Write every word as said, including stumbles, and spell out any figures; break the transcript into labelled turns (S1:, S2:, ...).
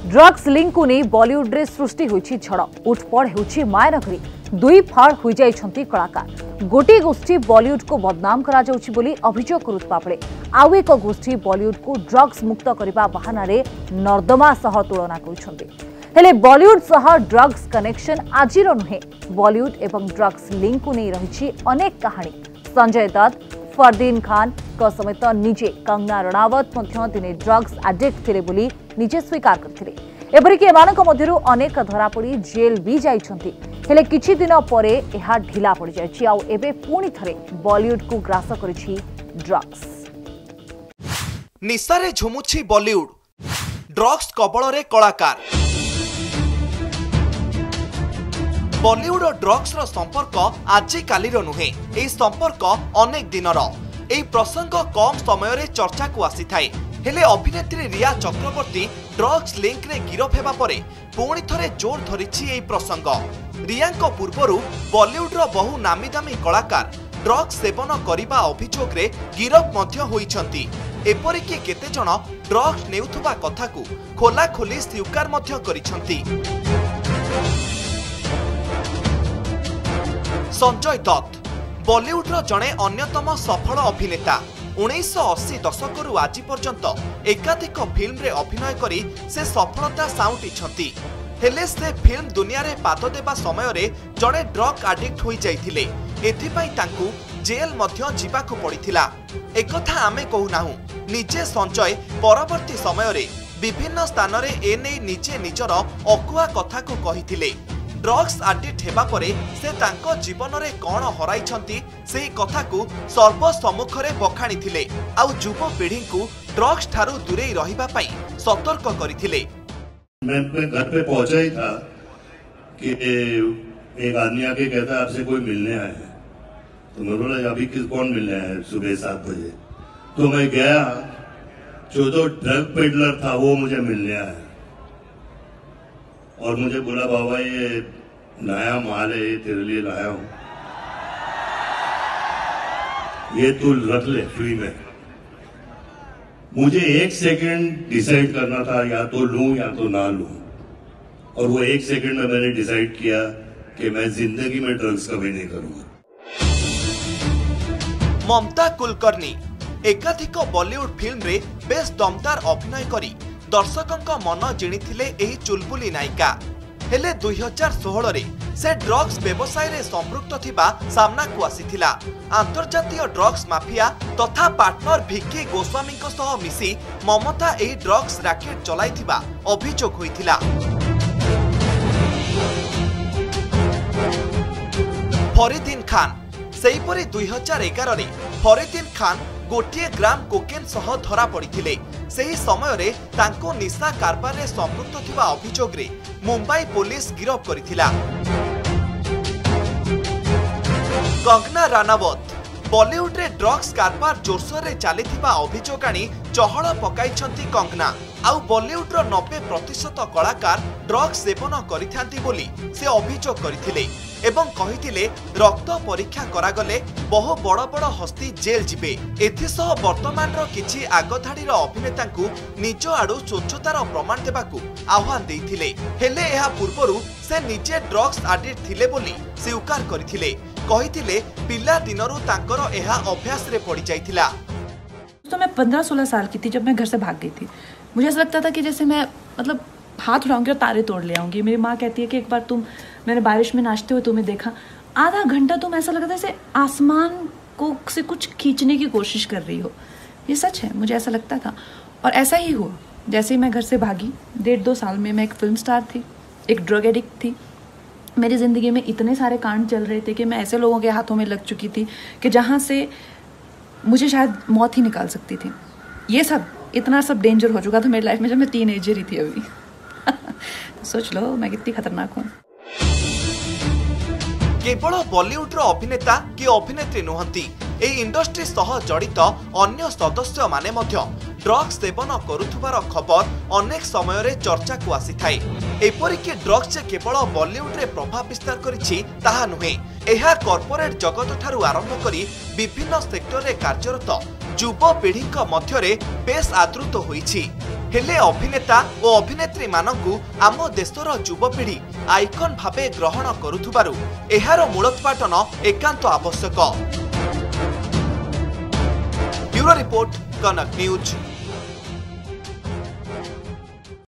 S1: Drugs link को नहीं बॉलीवुड रे सृष्टि होइछि झड़ उठपड़ होइछि मायनगरी दुई फाड़ हो जाइछंती कलाकार गोटे गोष्ठी बॉलीवुड को बदनाम करा जाउछि बोली अभियोग करुवा बेले आउ एक गोष्ठी बॉलीवुड को ड्रग्स मुक्त करने बहाना नर्दमा सह तुलना करुछंती हेले बॉलीवुड सह ड्रग्स कनेक्शन आजिर नुहे बॉलीवुड एवं ड्रग्स लिंक को नहीं रही अनेक कहानी संजय दत्त फरदीन खान को समेत निजे कंगना रणावत दिने ड्रग्स एडिक्ट थे बोली निजे स्वीकार करथिले एपरिक एमानक मध्यरु अनेक धरापड़ी जेल भी जाइछंती हेले किछि दिन परे एहा ढिला पड़ जाइछि आउ एबे पुणी थरे बॉलीवुड को ग्रास करिछि ड्रग्स
S2: निशारे झुमुछि बॉलीवुड ड्रग्स कबल रे कलाकार बॉलीवुड और ड्रग्स रो संपर्क आजि काली रो नुहे ए संपर्क अनेक दिनर ए प्रसंग कम समय रे चर्चा को आसी थाए हेले अभिनेत्री रिया चक्रवर्ती ड्रग्स लिंक रे गिरफ हेबा परे पुणी थरे जोर धरिछि ए प्रसंग रिया को पूर्वरु बॉलीवुड रो बहु नामी दामी कलाकार ड्रग्स सेवन करिबा अभियोग रे गिरफ मध्य होइछंती एपरि कि केते जण ड्रग्स नेउथुबा कथा को खोला खोली स्वीकार मध्य करिछंती। संजय दत्त बॉलीवुड रो जणे अन्यतम सफल अभिनेता उन्नीस अशी दशक आज पर्यंत एकाधिक फिल्म रे अभिनय करी से सफलता साउंटिछंती हेले से फिल्म दुनिया रे पाद देबा समय रे जणे ड्रग एडिक्ट होई जाइथिले एथिपई तांकू जेल मध्य जीवाकू पड़िथिला एकथा आमे कहूनाहु निजे संजय परवर्ती समय रे विभिन्न स्थान रे एने निजे निजर अकुआ कथा को कहिथिले ड्रग्स एडिक्ट हेबा परे से तांको जीवन रे कोन हराइछंती सेही कथा को सर्व सम्मुख रे बखाणी थिले आउ युवा पीढ़ी को ड्रग्स ठारू दूरे रहिबा पई सतर्क करिथिले।
S3: मैं घर पे पहुंचा ही था कि एक आदमी आके कहता आपसे कोई मिलने आया है तो मैं बोला अभी किस कौन मिलने आया है सुबह सात बजे तो मैं गया जो तो ड्रग पेडलर था वो मुझे मिलने आया और मुझे बोला बाबा ये नया माल है तेरे लिए लाया हूं ये तू रख ले फ्री में। मुझे एक सेकंड डिसाइड करना था या तो लूं या तो ना लूं और वो एक सेकंड में मैंने डिसाइड किया कि मैं जिंदगी में ड्रग्स कभी नहीं करूंगा।
S2: ममता कुलकर्णी एकाधिक बॉलीवुड फिल्म रे बेस दमदार अभिनय करी दर्शकों मन जिणिथिले एही चुलबुली नायिका हेले दुई हजार सोलह रे से ड्रग्स व्यवसाय रे संपृक्त थिबा सामना को आसीथिला अंतर्जातीय ड्रग्स माफिया तथा पार्टनर भिक्की गोस्वामी को सह मिसी ममता एही ड्रग्स रैकेट चलाइथिबा अभियोग होइथिला। फरीदीन खान सेहीपरि दुई हजार एगार रे फरीदीन खान गोटे ग्राम कोकेन सह धरा पड़िथिले सेही समय रे तांको निशा कारबार रे संपृक्त थिबा अभियोग रे मुंबई पुलिस गिरफ करिथिला। कंगना रणावत बॉलीवुड रे ड्रग्स कारबार जोरसोर रे चलीथिबा अभियोग आनी चहल पकाइछंती कंगना आउ बॉलीवुड रो नब्बे प्रतिशत कलाकार ड्रग्स सेवन करिथांती बोली से अभियोग करिथिले एवं कहिथिले रक्त परीक्षा करागले बहु बड़ बड़ हस्ती जेल जिबे एथिसह वर्तमान रो किछि आगधाड़ी रो अभिनेता को निज आडू स्वच्छतार प्रमाण देबाकू आह्वान देइथिले हेले एहा पूर्वरु से निजे ड्रग्स एडिक्ट थिले बोली स्वीकार करिथिले कहिथिले पिला दिनरु तांकर एहा अभ्यास रे पड़ी जाइथिला।
S4: तो मैं पंद्रह सोलह साल की थी जब मैं घर से भाग गई थी मुझे ऐसा लगता था कि जैसे मैं मतलब हाथ उठाऊंगी और तारे तोड़ ले आऊंगी। मेरी माँ कहती है कि एक बार तुम मैंने बारिश में नाचते हुए तुम्हें देखा आधा घंटा तुम ऐसा लगा था जैसे आसमान को से कुछ खींचने की कोशिश कर रही हो। ये सच है मुझे ऐसा लगता था और ऐसा ही हुआ। जैसे ही मैं घर से भागी डेढ़ दो साल में मैं एक फिल्म स्टार थी एक ड्रग एडिक्ट थी। मेरी ज़िंदगी में इतने सारे कांड चल रहे थे कि मैं ऐसे लोगों के हाथों में लग चुकी थी कि जहाँ से मुझे शायद मौत ही निकाल सकती थी। ये सब इतना सब डेंजर हो चुका था मेरी लाइफ में जब मैं तीन एजर ही थी अभी। तो सोच लो मैं कितनी खतरनाक हूँ।
S2: केवल बॉलीवुड रो अभिनेता कि अभिनेत्री नुहंती ए इंडस्ट्री सह जड़ित अन्य सदस्य माने मध्य ड्रग्स सेवन करुथुबार खबर अनेक समय रे चर्चा को आसी थाए एपरिक ड्रग्स केवल बॉलीवुड रे प्रभाव विस्तार करिछि ताहा नुहे एहा कॉर्पोरेट जगत ठारू आरंभ करी विभिन्न सेक्टर रे कार्यरत युवपीढ़ी मध्यरे बेस आदृत होईछि। हेले अभिनेता और अभिनेत्री मानकु आम देशर युवपीढ़ी आइकन भावे ग्रहण करुथुबारु एहार मूलोत्पाटन एकांत आवश्यक। Bureau report, Kanak news.